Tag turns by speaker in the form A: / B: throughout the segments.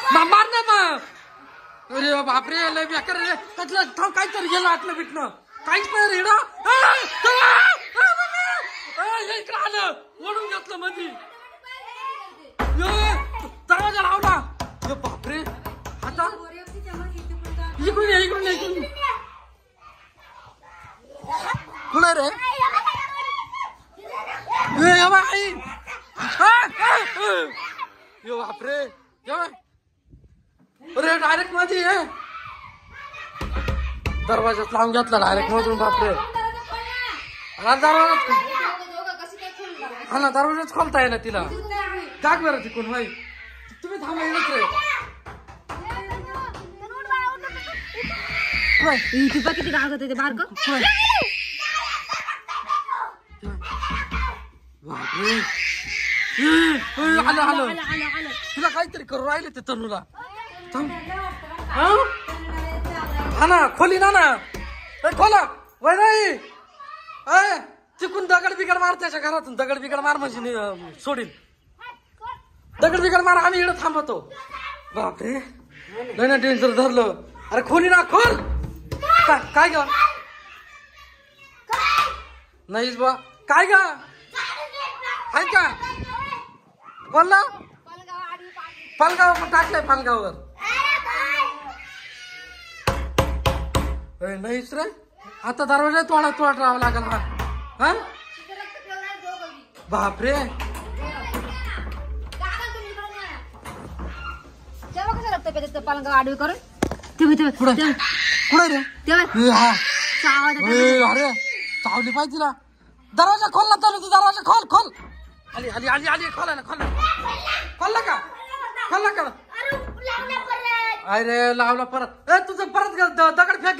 A: मार ना मग. अरे बापरे लय बेकार रे. त्यातलं थांब काहीतरी गेलं आतलं बिटणं काहीच नाही रे. इकडं आलं ओढून घेतलं मधी. दरवाजा लावला. बापरे आता इकडून ये इकडून इकडून कुणा रे बाई. यो बापरे अरे डायरेक्ट मध्ये आहे. दरवाजाच लावून घेतला डायरेक्ट मधून. बापरे दरवाजा हा ना दरवाजाच खोलता आहे ना तिला. जाग बरं तिकून भाई तुम्ही थांबा येणच रे.
B: किती रागत ते बारक.
A: आलं आलं तिला काहीतरी करू राहिले ते तनूला. हा ना खोली ना खोला वय नाही. चिकून दगड बिगड मार त्याच्या घरातून. दगड बिगड मार म्हणजे सोडील. दगड बिगड मार आम्ही इकडे थांबवतो. बापरे नाही ना टेन्शन धरलं. अरे खोली ना खोल. काय ग नाहीच बा काय ग आहे का. बोलला पालगाव टाकलंय पालगावर. नाहीच रे आता दरवाजा तोडा राहावं लागेल. हा बापरे
B: पालगाव आडवी करून
A: कुठे रे. अरे चावली पाहिजे तिला. दरवाजा खोल ना तू. दरवाजा खोल खोल. आली आली आली आली खोलायला खोलला का खोलला का. अरे लावला परत. तुझं परत दगड फेक.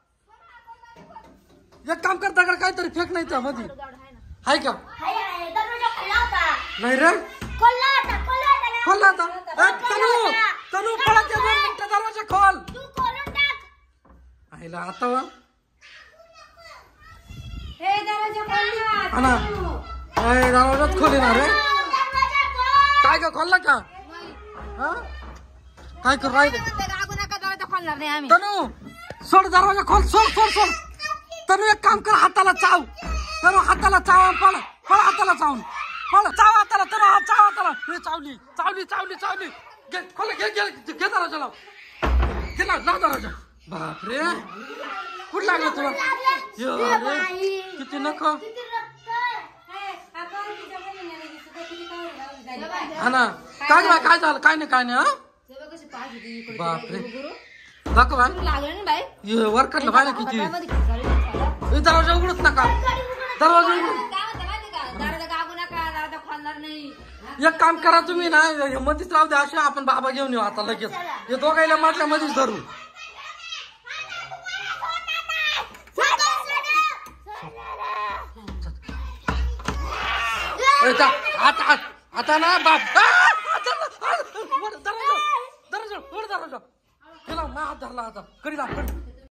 A: एक काम कर दगड काहीतरी फेक नाही तर मध्ये हाय का. नाही रे खोलला आता. तनू पळत 2 मिनिटं दरवाजा खोल. आईला आता वा ना दरवाजाच खोलेणार रे. काय का खोलला का. काय करू राहिले तनू. सोड दरवाजा खोल. सोड तनू एक काम कर हाताला चाव. तनू हाताला चाव. पळ हाताला चावून पळ. चाव हाताला तनू चाव हाताला. चावली घे खोल. घे दरवाजा लाव. गेला लाव दरवाजा. बापरे कुठं लागलं तुला. किती नको हा ना. काय झालं काय नाही हा. बापरे दाखव वर काढलं पाहिजे किती. दरवाजा उघडत नका. दरवाजा उघड. एक काम करा तुम्ही ना मध्येच राहू द्या. असे आपण बाबा घेऊन येऊ आता लगेच. हे दोघायला म्हटल्या मध्येच धरू. आता ना बाप दरवाजा केला हात धरला आता कडी